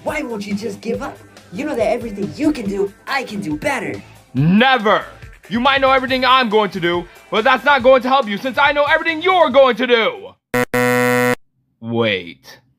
Why won't you just give up? You know that everything you can do, I can do better. Never! You might know everything I'm going to do, but that's not going to help you since I know everything you're going to do! Wait.